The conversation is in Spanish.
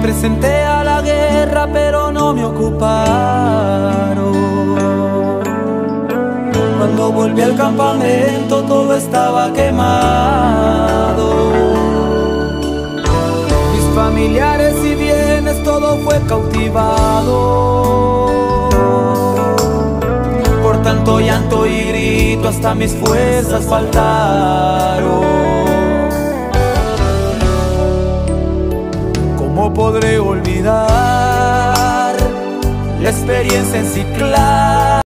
presenté a la guerra, pero no me ocuparon. Cuando volví al campamento todo estaba quemado. Mis familiares y bienes, todo fue cautivado. Por tanto llanto y grito hasta mis fuerzas faltaron. ¿Cómo podré olvidar la experiencia en Ciclán?